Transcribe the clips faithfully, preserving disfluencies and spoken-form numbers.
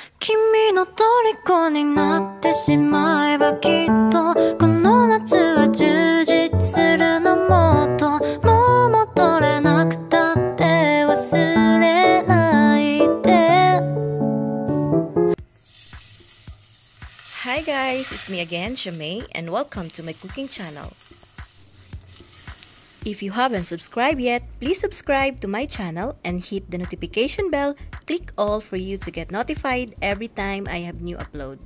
君の虜になってしまえばきっとこの夏は充実するのもっともう戻れなくたって忘れないで Hi guys, it's me again, Shamay, and welcome to my cooking channel. If you haven't subscribed yet, please subscribe to my channel and hit the notification bell. Click all for you to get notified every time I have new upload.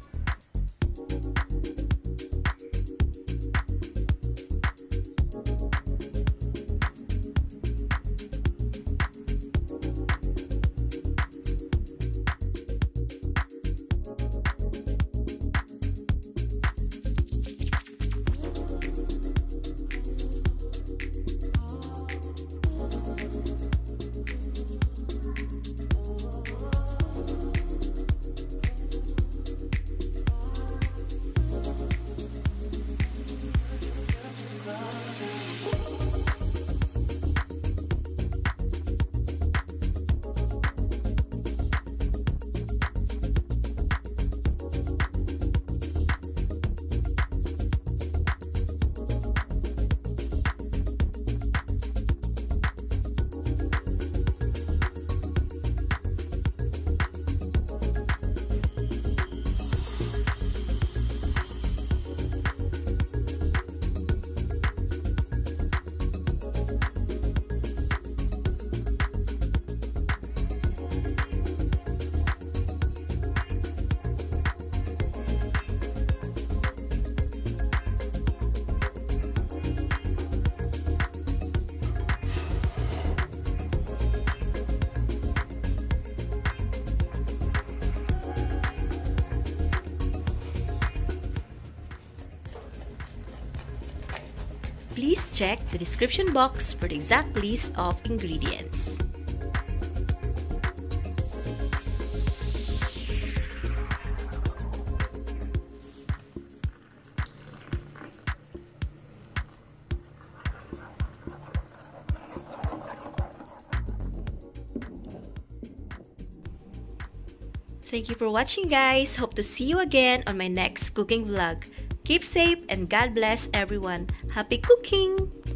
Please check the description box for the exact list of ingredients. Thank you for watching guys. Hope to see you again on my next cooking vlog. Keep safe and God bless everyone. Happy cooking!